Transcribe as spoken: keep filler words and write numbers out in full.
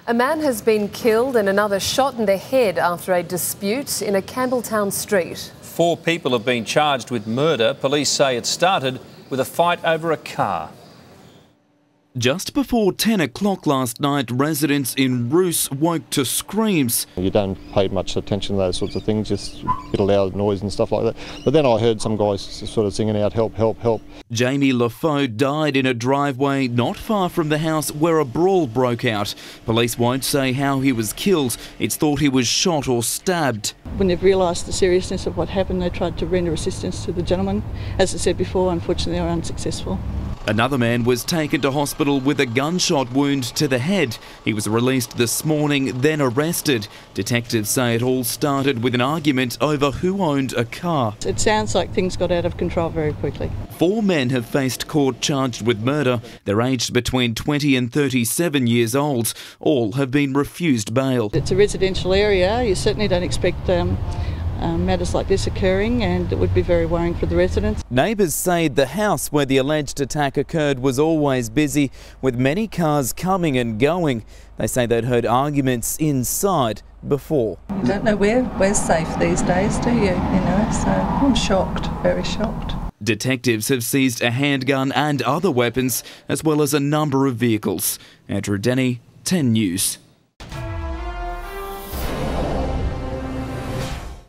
A man has been killed and another shot in the head after a dispute in a Campbelltown street. Four people have been charged with murder. Police say it started with a fight over a car. Just before ten o'clock last night, residents in Roos woke to screams. You don't pay much attention to those sorts of things, just a bit of loud noise and stuff like that. But then I heard some guys sort of singing out, help, help, help. Jamie Lafoe died in a driveway not far from the house where a brawl broke out. Police won't say how he was killed. It's thought he was shot or stabbed. When they've realised the seriousness of what happened, they tried to render assistance to the gentleman. As I said before, unfortunately they were unsuccessful. Another man was taken to hospital with a gunshot wound to the head. He was released this morning, then arrested. Detectives say it all started with an argument over who owned a car. It sounds like things got out of control very quickly. Four men have faced court charged with murder. They're aged between twenty and thirty-seven years old. All have been refused bail. It's a residential area. You certainly don't expect um, Um, matters like this occurring, and it would be very worrying for the residents. Neighbours say the house where the alleged attack occurred was always busy, with many cars coming and going. They say they'd heard arguments inside before. You don't know where where's safe these days, do you? You know, so I'm shocked, very shocked. Detectives have seized a handgun and other weapons, as well as a number of vehicles. Andrew Denny, ten News.